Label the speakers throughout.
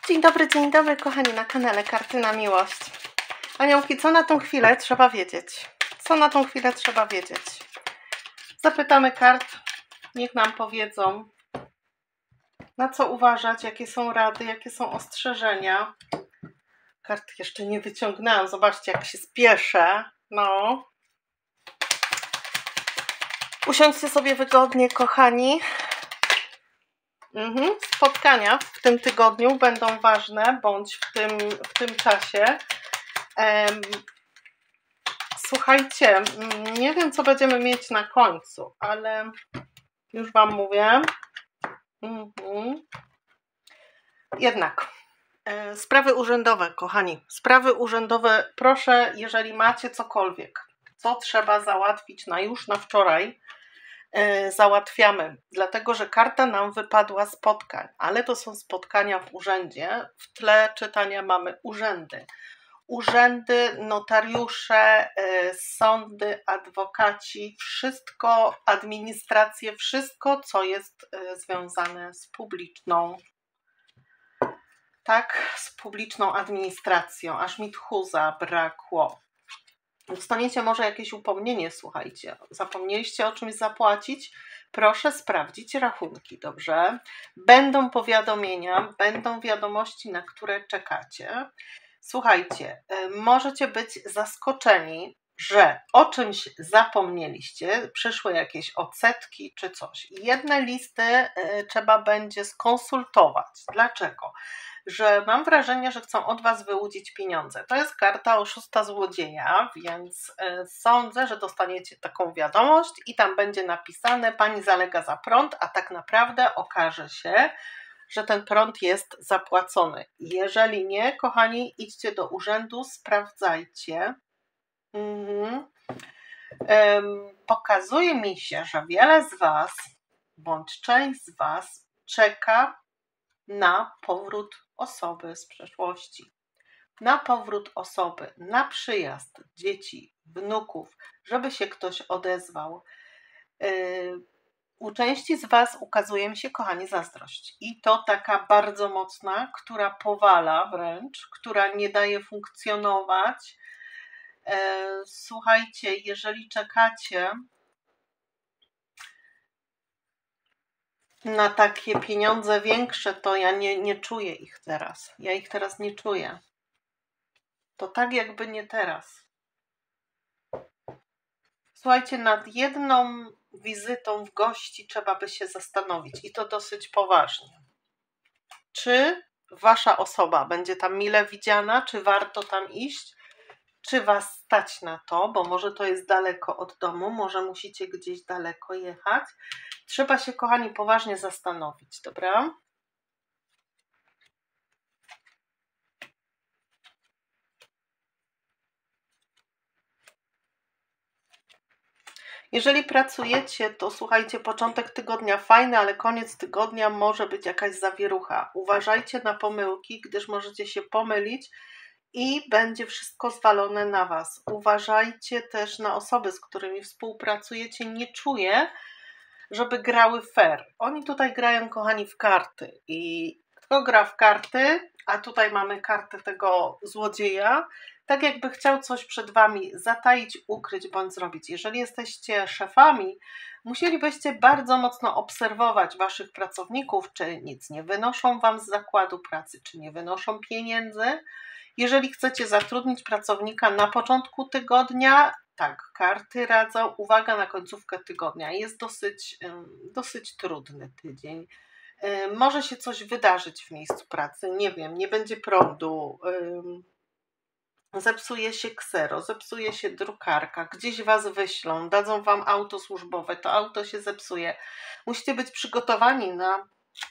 Speaker 1: Dzień dobry kochani na kanale Karty na Miłość. Aniołki, co na tą chwilę trzeba wiedzieć? Co na tą chwilę trzeba wiedzieć? Zapytamy kart, niech nam powiedzą, na co uważać, jakie są rady, jakie są ostrzeżenia. Kart jeszcze nie wyciągnęłam, zobaczcie jak się spieszę. No. Usiądźcie sobie wygodnie kochani. Spotkania w tym tygodniu będą ważne, bądź w tym czasie. Słuchajcie, nie wiem co będziemy mieć na końcu, ale już Wam mówię. Jednak sprawy urzędowe, kochani, sprawy urzędowe, proszę, jeżeli macie cokolwiek, co trzeba załatwić na wczoraj, załatwiamy, dlatego że karta nam wypadła spotkań, ale to są spotkania w urzędzie. W tle czytania mamy urzędy, notariusze, sądy, adwokaci, wszystko, administrację, wszystko co jest związane z publiczną, tak, z publiczną administracją, aż mi tchu zabrakło. Dostaniecie może jakieś upomnienie, słuchajcie, zapomnieliście o czymś zapłacić? Proszę sprawdzić rachunki, dobrze? Będą powiadomienia, będą wiadomości, na które czekacie. Słuchajcie, możecie być zaskoczeni, że o czymś zapomnieliście, przyszły jakieś odsetki czy coś. Jedne listy trzeba będzie skonsultować. Dlaczego? Że mam wrażenie, że chcą od Was wyłudzić pieniądze. To jest karta oszusta złodzieja, więc sądzę, że dostaniecie taką wiadomość i tam będzie napisane: Pani zalega za prąd, a tak naprawdę okaże się, że ten prąd jest zapłacony. Jeżeli nie, kochani, idźcie do urzędu, sprawdzajcie. Pokazuje mi się, że wiele z Was, bądź część z Was czeka na powrót osoby z przeszłości. Na powrót osoby, na przyjazd dzieci, wnuków, żeby się ktoś odezwał. U części z Was ukazuje mi się, kochani, zazdrość. I to taka bardzo mocna, która powala wręcz, która nie daje funkcjonować. Słuchajcie, jeżeli czekacie na takie pieniądze większe, to ja nie czuję ich teraz. Ja ich teraz nie czuję. To tak jakby nie teraz. Słuchajcie, nad jedną wizytą w gości trzeba by się zastanowić i to dosyć poważnie. Czy Wasza osoba będzie tam mile widziana, czy warto tam iść, czy Was stać na to, bo może to jest daleko od domu, może musicie gdzieś daleko jechać. Trzeba się, kochani, poważnie zastanowić, dobra? Jeżeli pracujecie, to słuchajcie, początek tygodnia fajny, ale koniec tygodnia może być jakaś zawierucha. Uważajcie na pomyłki, gdyż możecie się pomylić i będzie wszystko zwalone na Was. Uważajcie też na osoby, z którymi współpracujecie. Nie czuję, żeby grały fair. Oni tutaj grają, kochani, w karty i kto gra w karty, a tutaj mamy kartę tego złodzieja, tak jakby chciał coś przed Wami zataić, ukryć bądź zrobić. Jeżeli jesteście szefami, musielibyście bardzo mocno obserwować Waszych pracowników, czy nic nie wynoszą Wam z zakładu pracy, czy nie wynoszą pieniędzy. Jeżeli chcecie zatrudnić pracownika na początku tygodnia, tak, karty radzą, uwaga na końcówkę tygodnia. Jest dosyć trudny tydzień. Może się coś wydarzyć w miejscu pracy, nie wiem, nie będzie prądu, zepsuje się ksero, zepsuje się drukarka, gdzieś Was wyślą, dadzą Wam auto służbowe, to auto się zepsuje. Musicie być przygotowani na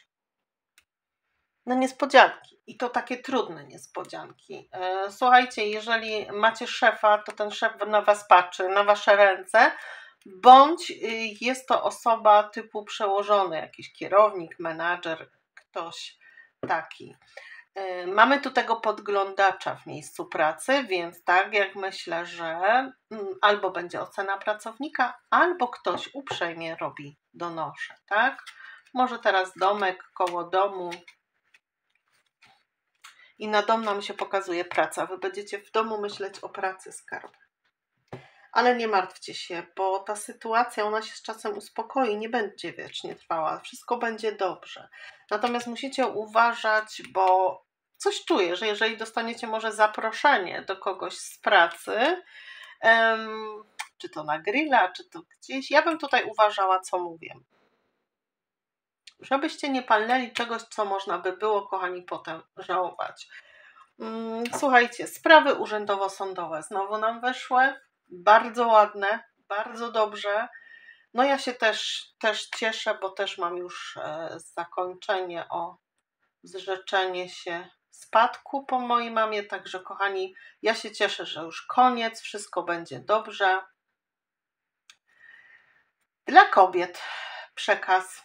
Speaker 1: niespodzianki i to takie trudne niespodzianki. Słuchajcie, jeżeli macie szefa, to ten szef na Was patrzy, na Wasze ręce, bądź jest to osoba typu przełożony, jakiś kierownik, menadżer, ktoś taki. Mamy tu tego podglądacza w miejscu pracy, więc tak jak myślę, że albo będzie ocena pracownika, albo ktoś uprzejmie robi donosze, tak? Może teraz domek koło domu. I na dom nam się pokazuje praca. Wy będziecie w domu myśleć o pracy, skarb. Ale nie martwcie się, bo ta sytuacja, ona się z czasem uspokoi, nie będzie wiecznie trwała. Wszystko będzie dobrze. Natomiast musicie uważać, bo coś czuję, że jeżeli dostaniecie może zaproszenie do kogoś z pracy, czy to na grilla, czy to gdzieś, ja bym tutaj uważała, co mówię. Żebyście nie palnęli czegoś, co można by było, kochani, potem żałować. Słuchajcie, sprawy urzędowo-sądowe znowu nam weszły. Bardzo ładne, bardzo dobrze. No ja się też cieszę, bo też mam już zakończenie o zrzeczenie się spadku po mojej mamie. Także kochani, ja się cieszę, że już koniec, wszystko będzie dobrze. Dla kobiet przekaz.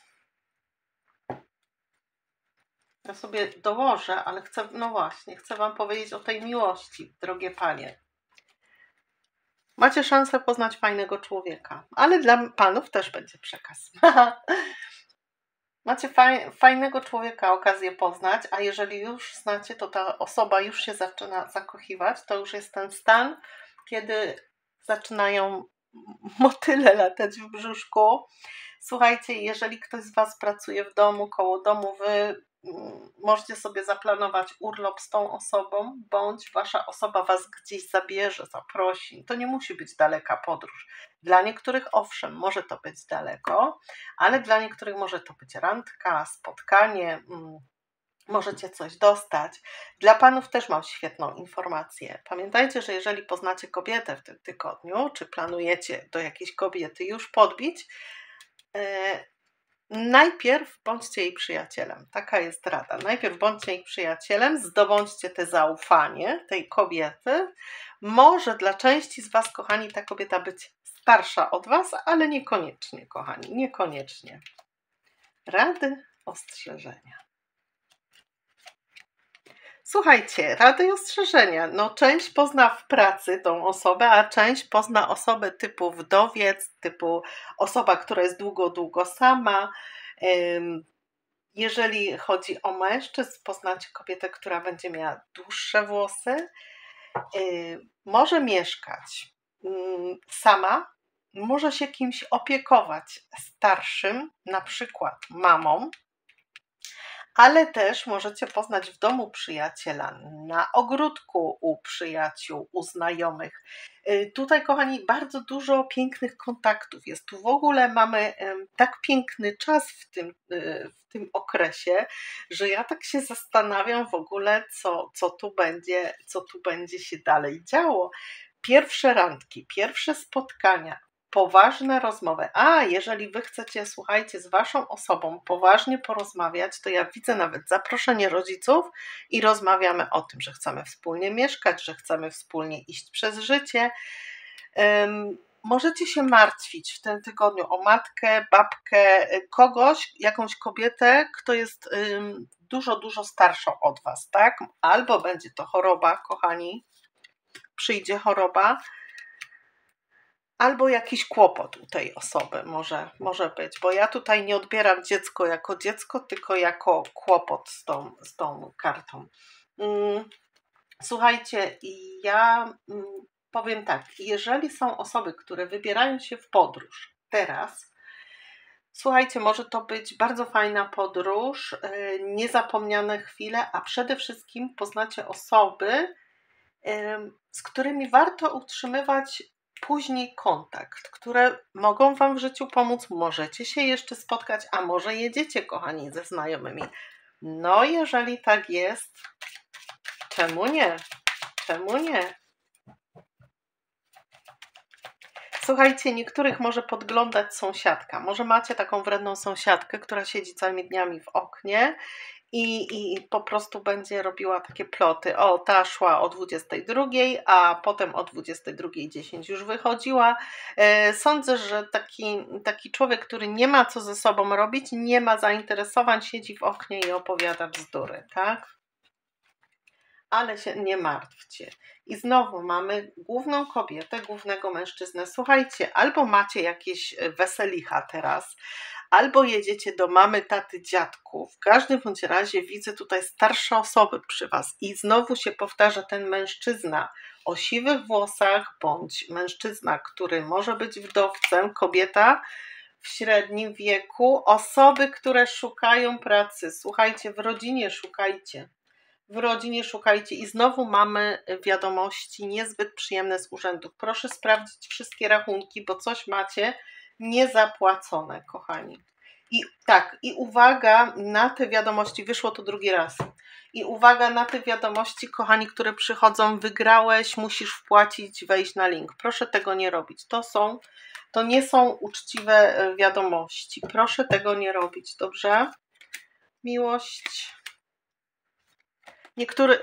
Speaker 1: Ja sobie dołożę, ale chcę, no właśnie, chcę Wam powiedzieć o tej miłości, drogie panie. Macie szansę poznać fajnego człowieka, ale dla panów też będzie przekaz. Macie fajnego człowieka okazję poznać, a jeżeli już znacie, to ta osoba już się zaczyna zakochiwać. To już jest ten stan, kiedy zaczynają motyle latać w brzuszku. Słuchajcie, jeżeli ktoś z Was pracuje w domu, koło domu, Wy możecie sobie zaplanować urlop z tą osobą, bądź Wasza osoba Was gdzieś zabierze, zaprosi. To nie musi być daleka podróż. Dla niektórych owszem, może to być daleko, ale dla niektórych może to być randka, spotkanie, możecie coś dostać. Dla panów też mam świetną informację. Pamiętajcie, że jeżeli poznacie kobietę w tym tygodniu, czy planujecie do jakiejś kobiety już podbić, najpierw bądźcie jej przyjacielem. Taka jest rada. Najpierw bądźcie jej przyjacielem, zdobądźcie te zaufanie tej kobiety. Może dla części z Was, kochani, ta kobieta być starsza od Was, ale niekoniecznie, kochani, niekoniecznie. Rady, ostrzeżenia. Słuchajcie, rady i ostrzeżenia. No, część pozna w pracy tą osobę, a część pozna osobę typu wdowiec, typu osoba, która jest długo sama. Jeżeli chodzi o mężczyzn, poznacie kobietę, która będzie miała dłuższe włosy. Może mieszkać sama, może się kimś opiekować starszym, na przykład mamą, ale też możecie poznać w domu przyjaciela, na ogródku u przyjaciół, u znajomych. Tutaj, kochani, bardzo dużo pięknych kontaktów jest. Tu w ogóle mamy tak piękny czas w tym okresie, że ja tak się zastanawiam w ogóle, co tu będzie się dalej działo. Pierwsze randki, pierwsze spotkania, poważne rozmowy. A jeżeli Wy chcecie, słuchajcie, z Waszą osobą poważnie porozmawiać, to ja widzę nawet zaproszenie rodziców i rozmawiamy o tym, że chcemy wspólnie mieszkać, że chcemy wspólnie iść przez życie. Możecie się martwić w tym tygodniu o matkę, babkę, kogoś, jakąś kobietę, kto jest dużo starszą od Was, tak? Albo będzie to choroba, kochani, przyjdzie choroba, albo jakiś kłopot u tej osoby może być, bo ja tutaj nie odbieram dziecko jako dziecko, tylko jako kłopot z tą kartą. Słuchajcie, ja powiem tak, jeżeli są osoby, które wybierają się w podróż teraz, słuchajcie, może to być bardzo fajna podróż, niezapomniane chwile, a przede wszystkim poznacie osoby, z którymi warto utrzymywać później kontakt, które mogą Wam w życiu pomóc. Możecie się jeszcze spotkać, a może jedziecie, kochani, ze znajomymi. No, jeżeli tak jest, czemu nie? Czemu nie? Słuchajcie, niektórych może podglądać sąsiadka. Może macie taką wredną sąsiadkę, która siedzi całymi dniami w oknie i po prostu będzie robiła takie ploty. O, ta szła o 22, a potem o 22:10 już wychodziła. Sądzę, że taki człowiek, który nie ma co ze sobą robić, nie ma zainteresowań, siedzi w oknie i opowiada bzdury, tak? Ale się nie martwcie. I znowu mamy główną kobietę, głównego mężczyznę. Słuchajcie, albo macie jakieś weselicha teraz, albo jedziecie do mamy, taty, dziadków. W każdym bądź razie widzę tutaj starsze osoby przy Was i znowu się powtarza ten mężczyzna o siwych włosach, bądź mężczyzna, który może być wdowcem, kobieta w średnim wieku, osoby, które szukają pracy. Słuchajcie, w rodzinie szukajcie. W rodzinie szukajcie i znowu mamy wiadomości niezbyt przyjemne z urzędów. Proszę sprawdzić wszystkie rachunki, bo coś macie niezapłacone, kochani. I tak, i uwaga na te wiadomości, wyszło to drugi raz. I uwaga na te wiadomości, kochani, które przychodzą, wygrałeś, musisz wpłacić, wejść na link. Proszę tego nie robić. To nie są uczciwe wiadomości. Proszę tego nie robić, dobrze? Miłość. Niektóry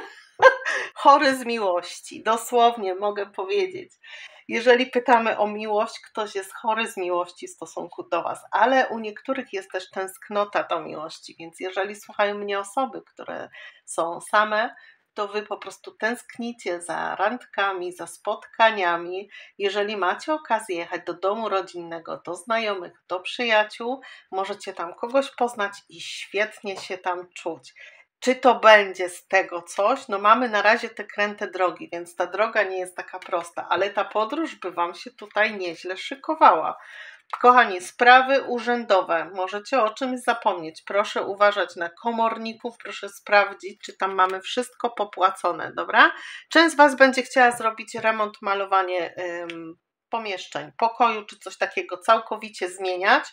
Speaker 1: chory z miłości, dosłownie mogę powiedzieć. Jeżeli pytamy o miłość, ktoś jest chory z miłości w stosunku do Was, ale u niektórych jest też tęsknota do miłości, więc jeżeli słuchają mnie osoby, które są same, to Wy po prostu tęsknicie za randkami, za spotkaniami. Jeżeli macie okazję jechać do domu rodzinnego, do znajomych, do przyjaciół, możecie tam kogoś poznać i świetnie się tam czuć. Czy to będzie z tego coś? No mamy na razie te kręte drogi, więc ta droga nie jest taka prosta, ale ta podróż by Wam się tutaj nieźle szykowała. Kochani, sprawy urzędowe, możecie o czymś zapomnieć. Proszę uważać na komorników, proszę sprawdzić, czy tam mamy wszystko popłacone, dobra? Część z Was będzie chciała zrobić remont, malowanie pomieszczeń, pokoju, czy coś takiego, całkowicie zmieniać.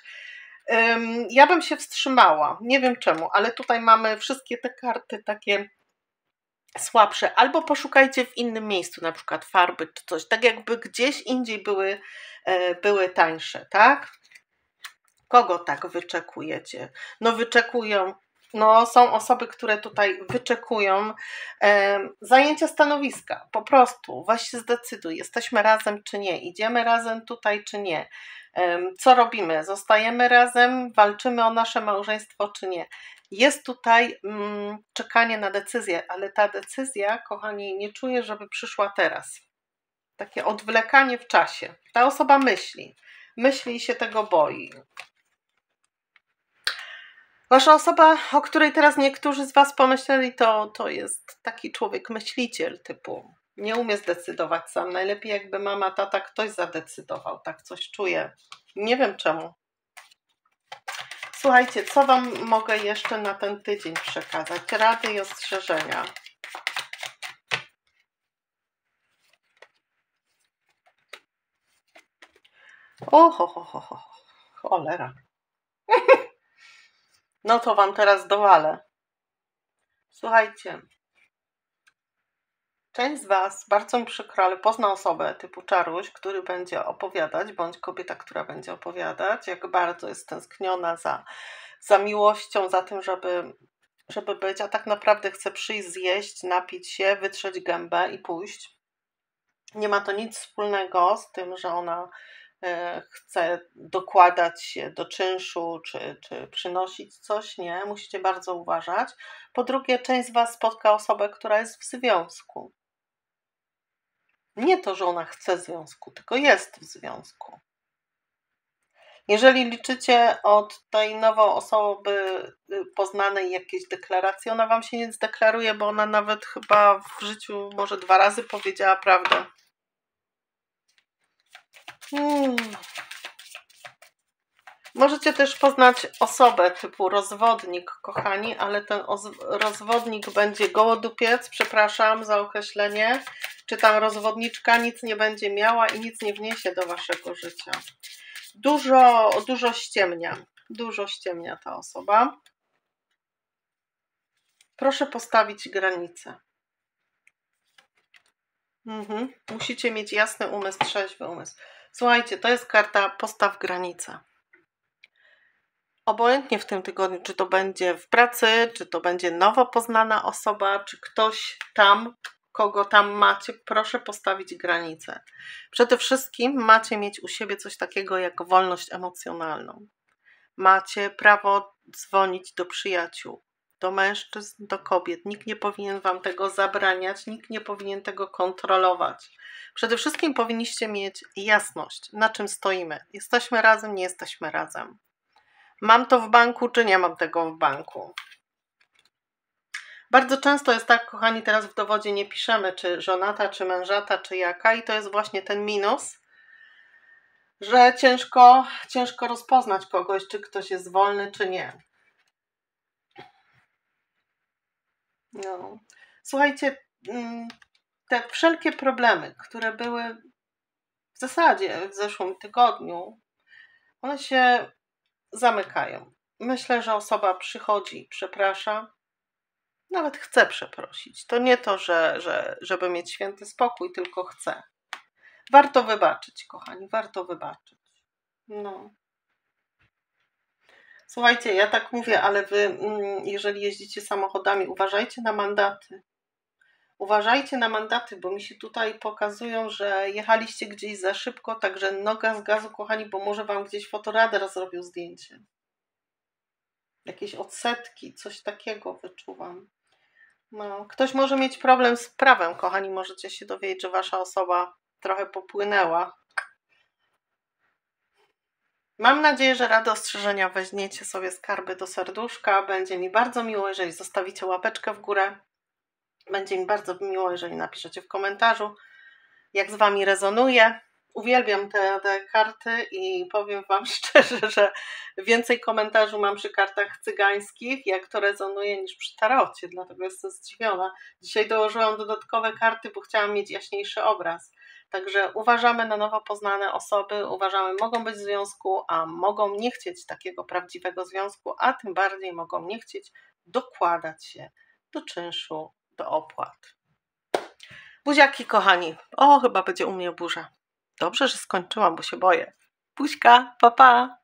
Speaker 1: Ja bym się wstrzymała, nie wiem czemu, ale tutaj mamy wszystkie te karty takie słabsze, albo poszukajcie w innym miejscu, na przykład farby czy coś, tak jakby gdzieś indziej były tańsze, tak? Kogo tak wyczekujecie? No wyczekują, no są osoby, które tutaj wyczekują zajęcia stanowiska, po prostu, weź się zdecyduj, jesteśmy razem czy nie, idziemy razem tutaj czy nie. Co robimy? Zostajemy razem, walczymy o nasze małżeństwo czy nie? Jest tutaj czekanie na decyzję, ale ta decyzja, kochani, nie czuję, żeby przyszła teraz. Takie odwlekanie w czasie. Ta osoba myśli i się tego boi. Wasza osoba, o której teraz niektórzy z Was pomyśleli, to jest taki człowiek myśliciel typu nie umie zdecydować sam. Najlepiej jakby mama, tata, ktoś zadecydował. Tak coś czuję. Nie wiem czemu. Słuchajcie, co Wam mogę jeszcze na ten tydzień przekazać? Rady i ostrzeżenia. Cholera. No to Wam teraz dowalę. Słuchajcie. Część z Was, bardzo mi przykro, ale pozna osobę typu Czaruś, który będzie opowiadać, bądź kobieta, która będzie opowiadać, jak bardzo jest tęskniona za miłością, za tym, żeby być, a tak naprawdę chce przyjść, zjeść, napić się, wytrzeć gębę i pójść. Nie ma to nic wspólnego z tym, że ona chce dokładać się do czynszu, czy przynosić coś. Nie, musicie bardzo uważać. Po drugie, część z Was spotka osobę, która jest w związku. Nie to, że ona chce związku, tylko jest w związku. Jeżeli liczycie od tej nowej osoby poznanej jakieś deklaracje, ona Wam się nie zdeklaruje, bo ona nawet chyba w życiu może 2 razy powiedziała prawdę. Możecie też poznać osobę typu rozwodnik, kochani, ale ten rozwodnik będzie gołodupiec, przepraszam za określenie, czy tam rozwodniczka nic nie będzie miała i nic nie wniesie do Waszego życia. Dużo ściemnia ta osoba. Proszę postawić granice. Musicie mieć jasny umysł, trzeźwy umysł. Słuchajcie, to jest karta postaw granice. Obojętnie w tym tygodniu, czy to będzie w pracy, czy to będzie nowo poznana osoba, czy ktoś tam, kogo tam macie, proszę postawić granice. Przede wszystkim macie mieć u siebie coś takiego jak wolność emocjonalną. Macie prawo dzwonić do przyjaciół, do mężczyzn, do kobiet. Nikt nie powinien Wam tego zabraniać, nikt nie powinien tego kontrolować. Przede wszystkim powinniście mieć jasność, na czym stoimy. Jesteśmy razem, nie jesteśmy razem. Mam to w banku, czy nie mam tego w banku? Bardzo często jest tak, kochani, teraz w dowodzie nie piszemy, czy żonata, czy mężata, czy jaka, i to jest właśnie ten minus, że ciężko rozpoznać kogoś, czy ktoś jest wolny, czy nie. No. Słuchajcie, te wszelkie problemy, które były w zasadzie w zeszłym tygodniu, one się zamykają. Myślę, że osoba przychodzi i przeprasza, nawet chce przeprosić. To nie to, żeby mieć święty spokój, tylko chce. Warto wybaczyć, kochani, warto wybaczyć. No. Słuchajcie, ja tak mówię, ale wy, jeżeli jeździcie samochodami, uważajcie na mandaty. Uważajcie na mandaty, bo mi się tutaj pokazują, że jechaliście gdzieś za szybko, także noga z gazu, kochani, bo może wam gdzieś fotoradar zrobił zdjęcie. Jakieś odsetki, coś takiego wyczuwam. No, ktoś może mieć problem z prawem, kochani, możecie się dowiedzieć, że wasza osoba trochę popłynęła. Mam nadzieję, że rady ostrzeżenia weźmiecie sobie skarby do serduszka. Będzie mi bardzo miło, jeżeli zostawicie łapeczkę w górę. Będzie mi bardzo miło, jeżeli napiszecie w komentarzu, jak z wami rezonuje. Uwielbiam te karty i powiem wam szczerze, że więcej komentarzy mam przy kartach cygańskich, jak to rezonuje, niż przy tarocie, dlatego jestem zdziwiona. Dzisiaj dołożyłam dodatkowe karty, bo chciałam mieć jaśniejszy obraz. Także uważamy na nowo poznane osoby, uważamy, mogą być w związku, a mogą nie chcieć takiego prawdziwego związku, a tym bardziej mogą nie chcieć dokładać się do czynszu, do opłat. Buziaki, kochani. O, chyba będzie u mnie burza. Dobrze, że skończyłam, bo się boję. Buźka, pa, pa.